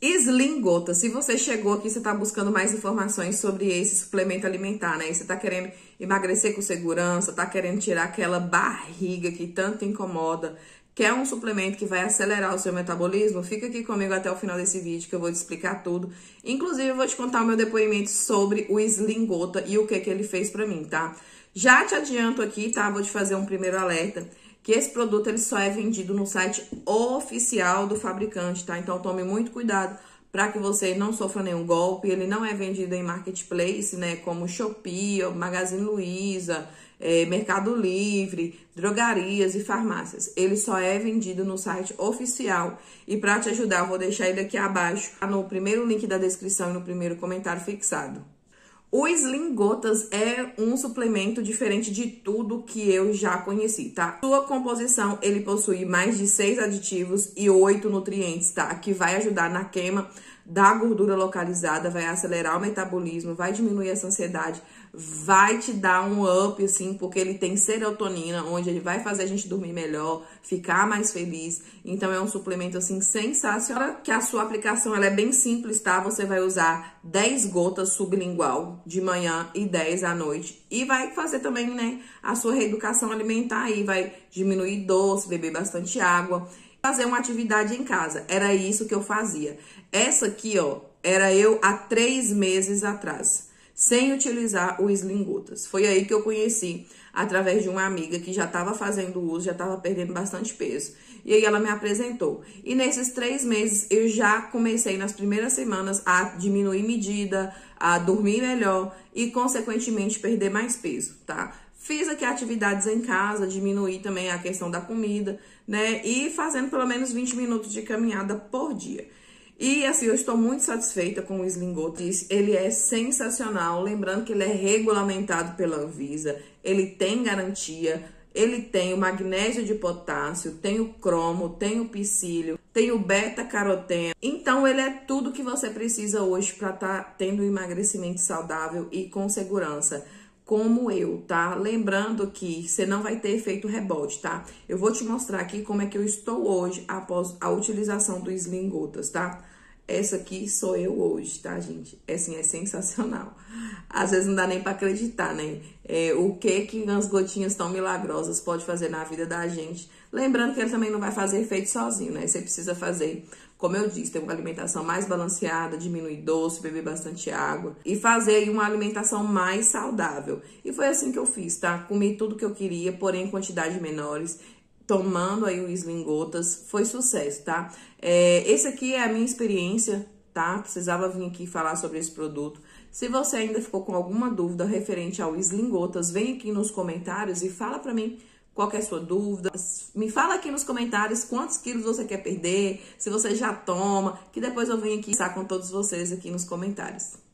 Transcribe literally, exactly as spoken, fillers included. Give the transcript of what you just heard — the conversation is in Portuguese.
Slim Gota, se você chegou aqui, você tá buscando mais informações sobre esse suplemento alimentar, né? E você tá querendo emagrecer com segurança, tá querendo tirar aquela barriga que tanto incomoda, quer um suplemento que vai acelerar o seu metabolismo? Fica aqui comigo até o final desse vídeo que eu vou te explicar tudo. Inclusive, eu vou te contar o meu depoimento sobre o Slim Gota e o que que ele fez pra mim, tá? Já te adianto aqui, tá? Vou te fazer um primeiro alerta, que esse produto ele só é vendido no site oficial do fabricante, tá? Então tome muito cuidado para que você não sofra nenhum golpe. Ele não é vendido em marketplace, né? Como Shopee, Magazine Luiza, é, Mercado Livre, drogarias e farmácias. Ele só é vendido no site oficial. E para te ajudar, eu vou deixar ele aqui abaixo, no primeiro link da descrição e no primeiro comentário fixado. O Slim Gotas é um suplemento diferente de tudo que eu já conheci, tá? Sua composição, ele possui mais de seis aditivos e oito nutrientes, tá? Que vai ajudar na queima da gordura localizada, vai acelerar o metabolismo, vai diminuir essa ansiedade, vai te dar um up, assim, porque ele tem serotonina, onde ele vai fazer a gente dormir melhor, ficar mais feliz. Então, é um suplemento, assim, sensacional. Que a sua aplicação, ela é bem simples, tá? Você vai usar dez gotas sublingual de manhã e dez à noite. E vai fazer também, né, a sua reeducação alimentar aí, vai diminuir doce, beber bastante água. Fazer uma atividade em casa, era isso que eu fazia. Essa aqui, ó, era eu há três meses atrás, sem utilizar o Slim Gotas. Foi aí que eu conheci, através de uma amiga que já estava fazendo uso, já estava perdendo bastante peso. E aí ela me apresentou. E nesses três meses, eu já comecei, nas primeiras semanas, a diminuir medida, a dormir melhor e, consequentemente, perder mais peso, tá? Fiz aqui atividades em casa, diminuir também a questão da comida, né? E fazendo pelo menos vinte minutos de caminhada por dia. E assim, eu estou muito satisfeita com o Slim Gotas. Ele é sensacional, lembrando que ele é regulamentado pela Anvisa, ele tem garantia, ele tem o magnésio de potássio, tem o cromo, tem o psyllium, tem o beta-caroteno. Então, ele é tudo que você precisa hoje para estar tendo um emagrecimento saudável e com segurança. Como eu, tá? Lembrando que você não vai ter efeito rebote, tá? Eu vou te mostrar aqui como é que eu estou hoje após a utilização do Slim Gotas, tá? Essa aqui sou eu hoje, tá, gente? É, assim, é sensacional. Às vezes não dá nem pra acreditar, né? É, o que que as gotinhas tão milagrosas pode fazer na vida da gente. Lembrando que ele também não vai fazer efeito sozinho, né? Você precisa fazer, como eu disse, ter uma alimentação mais balanceada, diminuir doce, beber bastante água e fazer aí uma alimentação mais saudável. E foi assim que eu fiz, tá? Comi tudo que eu queria, porém em quantidades menores, tomando aí o Slim Gotas, foi sucesso, tá? É, esse aqui é a minha experiência, tá? Precisava vir aqui falar sobre esse produto. Se você ainda ficou com alguma dúvida referente ao Slim Gotas, vem aqui nos comentários e fala pra mim qual que é a sua dúvida. Me fala aqui nos comentários quantos quilos você quer perder, se você já toma, que depois eu venho aqui estar com todos vocês aqui nos comentários.